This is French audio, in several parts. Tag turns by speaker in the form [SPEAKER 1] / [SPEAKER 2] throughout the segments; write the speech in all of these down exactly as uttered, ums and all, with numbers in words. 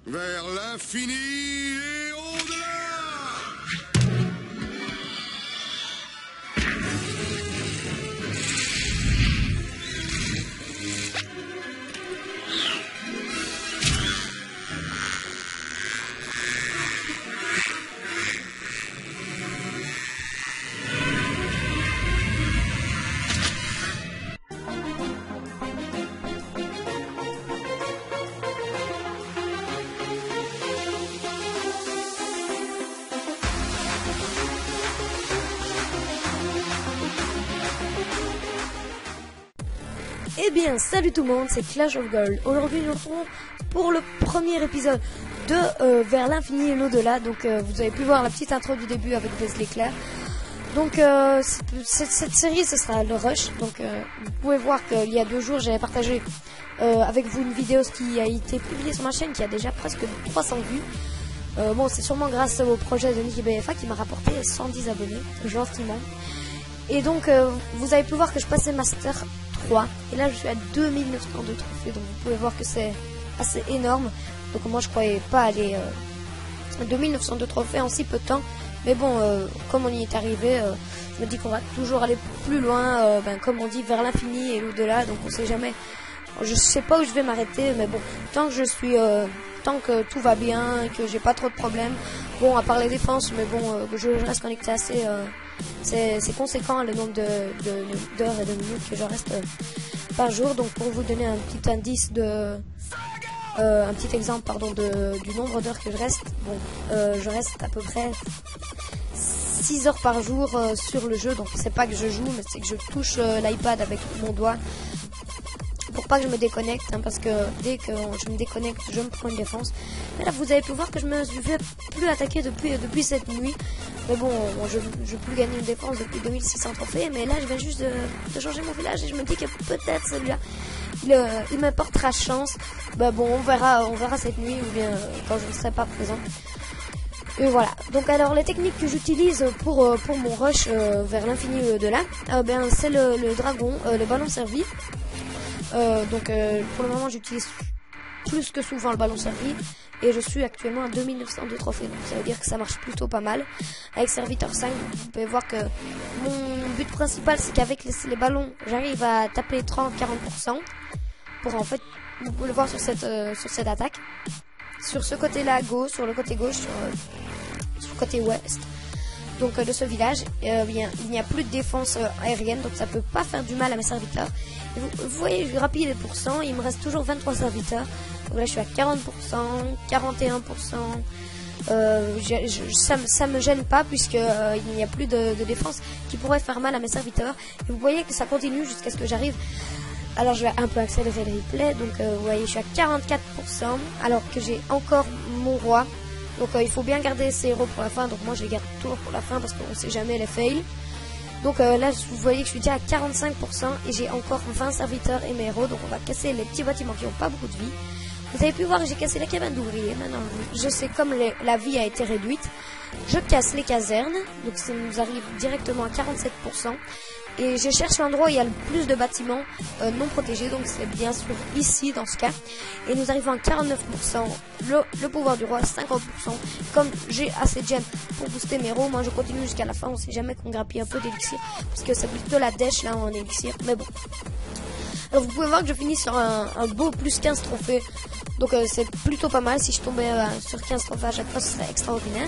[SPEAKER 1] Vers l'infini et au-delà.
[SPEAKER 2] Eh bien, salut tout le monde, c'est Clash of Gold. Aujourd'hui, nous nous retrouvons pour le premier épisode de euh, Vers l'infini et l'au-delà. Donc, euh, vous avez pu voir la petite intro du début avec Wesley Claire. Donc, euh, cette, cette série, ce sera le Rush. Donc, euh, vous pouvez voir qu'il y a deux jours, j'avais partagé euh, avec vous une vidéo qui a été publiée sur ma chaîne, qui a déjà presque trois cents vues. Euh, bon, c'est sûrement grâce au projet de Nicky B F A qui m'a rapporté cent dix abonnés, gentiment. Et donc, euh, vous avez pu voir que je passais Master trois. Et là, je suis à deux mille neuf cent deux trophées. Donc, vous pouvez voir que c'est assez énorme. Donc, moi, je croyais pas aller euh, deux mille neuf cent deux trophées en si peu de temps. Mais bon, euh, comme on y est arrivé, euh, je me dis qu'on va toujours aller plus loin. Euh, ben, comme on dit, vers l'infini et l'au-delà. Donc, on sait jamais. Je sais pas où je vais m'arrêter. Mais bon, tant que je suis... Euh, tant que tout va bien, que j'ai pas trop de problèmes. Bon, à part les défenses, mais bon, euh, je, je reste connecté assez... Euh, c'est conséquent le nombre d'heures de, de, et de minutes que je reste euh, par jour. Donc pour vous donner un petit indice de... Euh, un petit exemple pardon de, du nombre d'heures que je reste. Bon, euh, je reste à peu près six heures par jour euh, sur le jeu. Donc c'est pas que je joue, mais c'est que je touche euh, l'iPad avec mon doigt. Pour pas que je me déconnecte, hein, parce que dès que je me déconnecte, je me prends une défense. Mais là, vous avez pu voir que je me suis fait plus attaquer depuis, depuis cette nuit. Mais bon, bon je ne peux plus gagner une défense depuis deux mille six cents trophées. Mais là, je viens juste de, de changer mon village et je me dis que peut-être celui-là, il, euh, il m'apportera chance. Bah bon, on verra, on verra cette nuit ou bien euh, quand je ne serai pas présent. Et voilà. Donc alors les techniques que j'utilise pour euh, pour mon rush euh, vers l'infini et au-delà, euh, ben c'est le, le dragon, euh, le ballon servi. Euh, donc euh, pour le moment j'utilise plus que souvent le ballon servi et je suis actuellement à deux mille neuf cent deux trophées, donc ça veut dire que ça marche plutôt pas mal. Avec serviteur cinq, vous pouvez voir que mon but principal c'est qu'avec les, les ballons j'arrive à taper trente à quarante pour cent pour en fait, vous pouvez le voir sur cette, euh, sur cette attaque. Sur ce côté là à gauche, sur le côté gauche, sur, euh, sur le côté ouest. Donc euh, de ce village, euh, bien, il n'y a plus de défense euh, aérienne, donc ça peut pas faire du mal à mes serviteurs. Et vous, vous voyez, je grappille les pourcents, il me reste toujours vingt-trois serviteurs. Donc là je suis à quarante pour cent, quarante et un pour cent. Euh, je, je, ça, ça me gêne pas puisque euh, il n'y a plus de, de défense qui pourrait faire mal à mes serviteurs. Et vous voyez que ça continue jusqu'à ce que j'arrive. Alors je vais un peu accélérer le replay. Donc euh, vous voyez, je suis à quarante-quatre pour cent alors que j'ai encore mon roi. Donc euh, il faut bien garder ces héros pour la fin. Donc moi je les garde toujours pour la fin parce qu'on sait jamais les fails. Donc euh, là vous voyez que je suis déjà à quarante-cinq pour cent et j'ai encore vingt serviteurs et mes héros. Donc on va casser les petits bâtiments qui n'ont pas beaucoup de vie. Vous avez pu voir que j'ai cassé la cabane d'ouvriers. Maintenant je sais comme les, la vie a été réduite. Je casse les casernes. Donc ça nous arrive directement à quarante-sept pour cent. Et je cherche l'endroit où il y a le plus de bâtiments euh, non protégés. Donc c'est bien sûr ici dans ce cas. Et nous arrivons à quarante-neuf pour cent. Le, le pouvoir du roi cinquante pour cent. Comme j'ai assez de gemmes pour booster mes héros, moi je continue jusqu'à la fin. On sait jamais qu'on grappille un peu d'élixir. Parce que c'est plutôt la dèche là en élixir. Mais bon. Alors vous pouvez voir que je finis sur un, un beau plus quinze trophées. Donc euh, c'est plutôt pas mal. Si je tombais euh, sur quinze trophées à chaque fois, ce serait extraordinaire.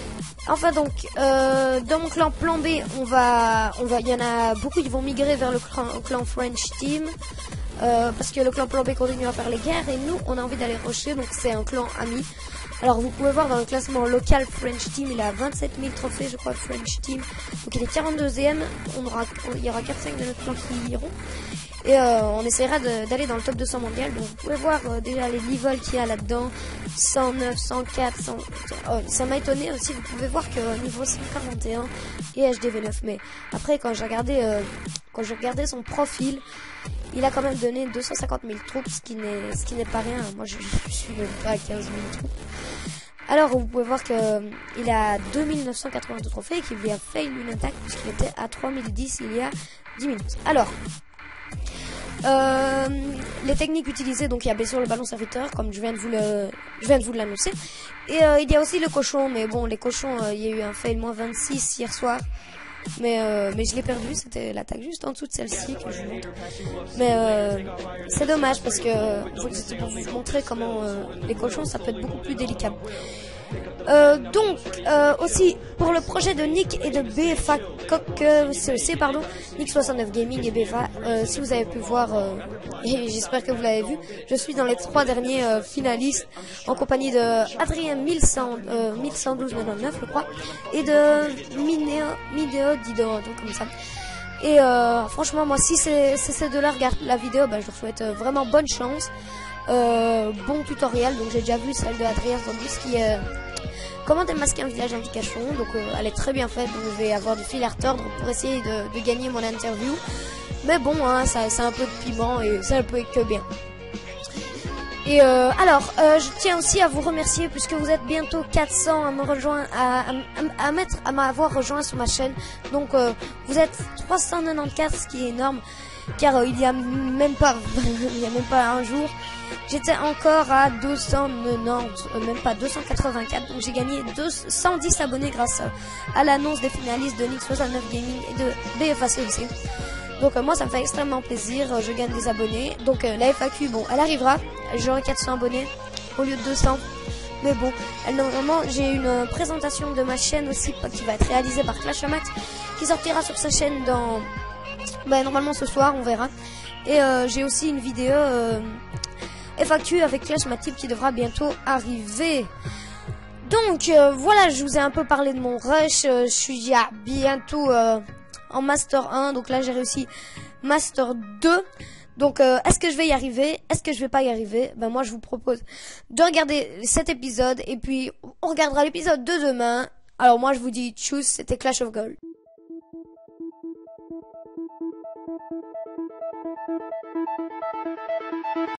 [SPEAKER 2] Enfin donc, euh, dans mon clan plan B, on va, on va, il y en a beaucoup qui vont migrer vers le clan, clan French Team, euh, parce que le clan plan B continue à faire les guerres et nous, on a envie d'aller rusher, donc c'est un clan ami. Alors vous pouvez voir dans le classement local French Team, il a vingt-sept mille trophées, je crois, French Team. Donc il est quarante-deuxième, on aura, il y aura quatre cinq de notre clan qui iront. Et euh, on essaiera d'aller dans le top deux cents mondial. Donc vous pouvez voir euh, déjà les levels qu'il y a là-dedans. cent neuf, cent quatre, cent... Oh, ça m'a étonné aussi. Vous pouvez voir que euh, niveau cent quarante et un et H D V neuf. Mais après quand j'ai regardé, euh, quand j'ai regardé son profil, il a quand même donné deux cent cinquante mille troupes, ce qui n'est ce qui n'est pas rien. Moi je, je suis même pas à quinze mille troupes. Alors vous pouvez voir que euh, il a deux mille neuf cent quatre-vingt-deux trophées et qu'il lui a fail une attaque puisqu'il était à trois mille dix il y a dix minutes. Alors Euh, les techniques utilisées, donc il y a bien sûr le ballon serviteur, comme je viens de vous le, je viens de vous l'annoncer. Et euh, il y a aussi le cochon, mais bon, les cochons, euh, il y a eu un fail moins vingt-six hier soir. Mais, euh, mais je l'ai perdu, c'était l'attaque juste en dessous de celle-ci que je vous montre. Mais euh, c'est dommage parce que euh, c'était pour vous montrer comment euh, les cochons ça peut être beaucoup plus délicat. Euh, donc euh, aussi pour le projet de Nick et de B F A C E C pardon, Nick soixante-neuf Gaming et B F A, euh, si vous avez pu voir euh, et j'espère que vous l'avez vu, je suis dans les trois derniers euh, finalistes en compagnie de Adrien mille cent, euh, mille cent douze quatre-vingt-dix-neuf je crois et de Mineo Mideo Dido, donc comme ça. Et euh, franchement moi si c'est ces deux là regardent la vidéo, bah, je leur souhaite euh, vraiment bonne chance. Euh, bon tutoriel, donc j'ai déjà vu celle de Adrien Zambus qui est euh, comment démasquer un village anti-cachon, donc euh, elle est très bien faite, donc je vais avoir du fil à retordre pour essayer de, de gagner mon interview, mais bon hein, ça c'est un peu de piment et ça ne peut être que bien. Et euh, alors, euh, je tiens aussi à vous remercier puisque vous êtes bientôt quatre cents à me rejoindre, à, à, à mettre, à m'avoir rejoint sur ma chaîne, donc euh, vous êtes trois cent quatre-vingt-quatorze, ce qui est énorme. Car euh, il y a même pas il y a même pas un jour j'étais encore à deux cent quatre-vingt-dix, euh, même pas deux cent quatre-vingt-quatre, donc j'ai gagné deux cent dix abonnés grâce à l'annonce des finalistes de Nick soixante-neuf Gaming et de B F A C E C. Donc euh, moi ça me fait extrêmement plaisir, euh, je gagne des abonnés, donc euh, la F A Q bon elle arrivera, j'aurai quatre cents abonnés au lieu de deux cents, mais bon elle, normalement j'ai une présentation de ma chaîne aussi qui va être réalisée par Clash Max qui sortira sur sa chaîne dans bah, normalement ce soir on verra. Et euh, j'ai aussi une vidéo euh, F A Q avec Clash Matip qui devra bientôt arriver. Donc euh, voilà, je vous ai un peu parlé de mon rush. euh, Je suis à bientôt euh, en Master un. Donc là j'ai réussi Master deux. Donc euh, est-ce que je vais y arriver? Est-ce que je vais pas y arriver? Ben moi je vous propose de regarder cet épisode. Et puis on regardera l'épisode de demain. Alors moi je vous dis tchuss, c'était Clash of Gold. Thank you.